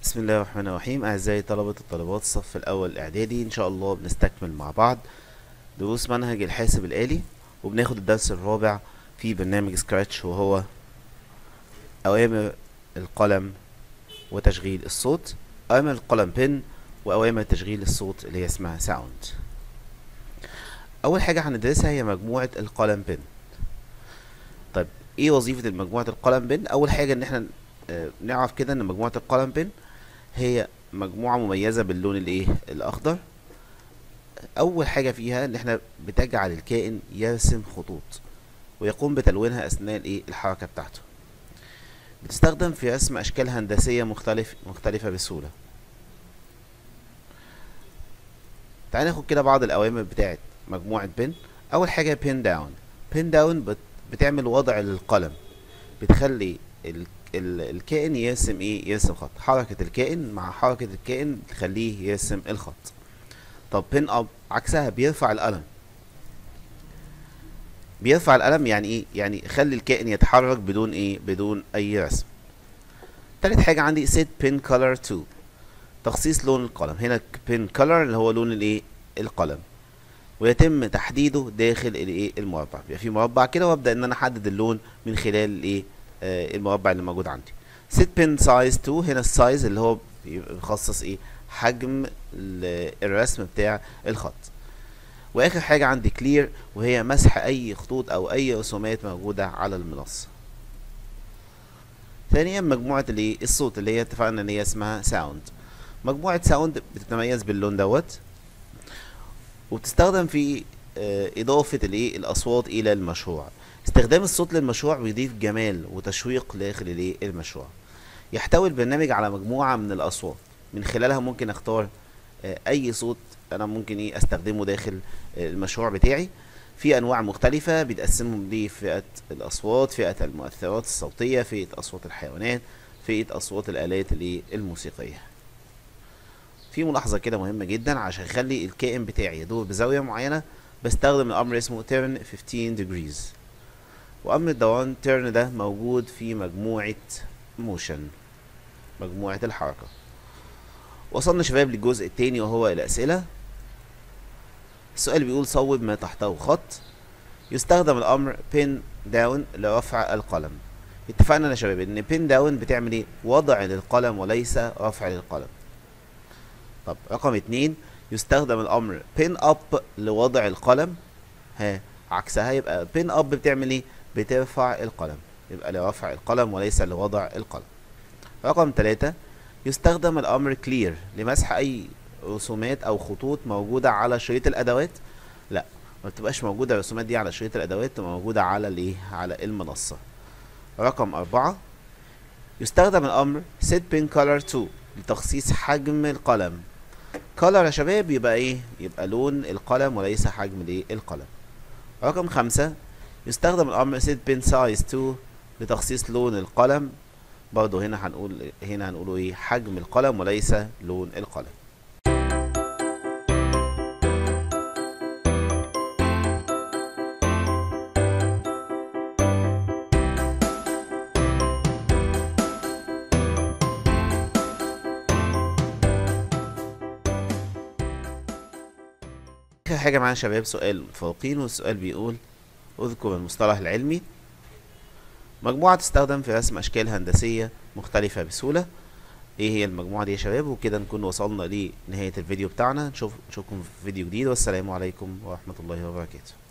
بسم الله الرحمن الرحيم. أعزائي طلبة الطالبات الصف الأول إعدادي، إن شاء الله بنستكمل مع بعض دروس منهج الحاسب الآلي، وبناخد الدرس الرابع في برنامج سكراتش، وهو أوامر القلم وتشغيل الصوت. أوامر القلم بن، وأوامر تشغيل الصوت اللي هي اسمها ساوند. أول حاجة هندرسها هي مجموعة القلم بن. طيب إيه وظيفة مجموعة القلم بن؟ أول حاجة إن احنا نعرف كده إن مجموعة القلم بن هي مجموعة مميزة باللون الأخضر. أول حاجة فيها إن احنا بتجعل الكائن يرسم خطوط ويقوم بتلوينها أثناء الحركة بتاعته. بتستخدم في رسم أشكال هندسية مختلفة بسهولة. تعال ناخد كده بعض الأوامر بتاعت مجموعة بن. أول حاجة بين داون. بين داون بتعمل وضع للقلم، بتخلي الكائن يرسم خط. حركة الكائن مع حركة الكائن تخليه يرسم الخط. طب بين اب عكسها، بيرفع القلم. بيرفع القلم يعني ايه؟ يعني خلي الكائن يتحرك بدون اي رسم. تالت حاجة عندي set pin color to، تخصيص لون القلم. هنا pin color اللي هو لون القلم، ويتم تحديده داخل المربع. بيبقى في مربع كده، وابدا ان انا احدد اللون من خلال المربع اللي موجود عندي. set pin size to، هنا السايز اللي هو بيخصص حجم الرسم بتاع الخط. واخر حاجة عندي clear، وهي مسح اي خطوط او اي رسومات موجودة على المنصة. ثانيا مجموعة الصوت اللي هي اتفقنا ان هي اسمها sound. مجموعة sound بتتميز باللون دوت، وبتستخدم في اضافة الاصوات الى المشروع. استخدام الصوت للمشروع بيضيف جمال وتشويق داخل المشروع. يحتوي البرنامج على مجموعة من الاصوات، من خلالها ممكن اختار اي صوت انا ممكن استخدمه داخل المشروع بتاعي. في انواع مختلفة بيتقسمهم لفئة الاصوات، فئة المؤثرات الصوتية، فئة اصوات الحيوانات، فئة اصوات الالات الموسيقية. في ملاحظة كده مهمة جدا، عشان اخلي الكائن بتاعي يدور بزاوية معينة بستخدم الامر اسمه turn 15 degrees. وامر الدوران turn ده موجود في مجموعة motion، مجموعة الحركة. وصلنا شباب للجزء التاني وهو الأسئلة. السؤال بيقول صوب ما تحته خط. يستخدم الأمر pin down لرفع القلم. اتفقنا يا شباب إن pin down بتعمل وضع للقلم وليس رفع للقلم. طب رقم 2، يستخدم الأمر pin up لوضع القلم. عكسها، يبقى pin up بتعمل بترفع القلم، يبقى لرفع القلم وليس لوضع القلم. رقم 3، يستخدم الأمر clear لمسح أي رسومات أو خطوط موجودة على شريط الأدوات. لا، ما بتبقاش موجودة الرسومات دي على شريط الأدوات، تبقى موجودة على المنصة. رقم 4، يستخدم الأمر set pin color to لتخصيص حجم القلم. color يا شباب يبقى لون القلم وليس حجم القلم. رقم 5، يستخدم الأمر set pin size to لتخصيص لون القلم. برضه هنا هنقوله حجم القلم وليس لون القلم. اخر حاجة معانا شباب سؤال فوقين، والسؤال بيقول اذكر المصطلح العلمي. مجموعة تستخدم في رسم اشكال هندسية مختلفة بسهولة. ايه هي المجموعة دي يا شباب؟ وكده نكون وصلنا لنهاية الفيديو بتاعنا. نشوفكم في فيديو جديد، والسلام عليكم ورحمة الله وبركاته.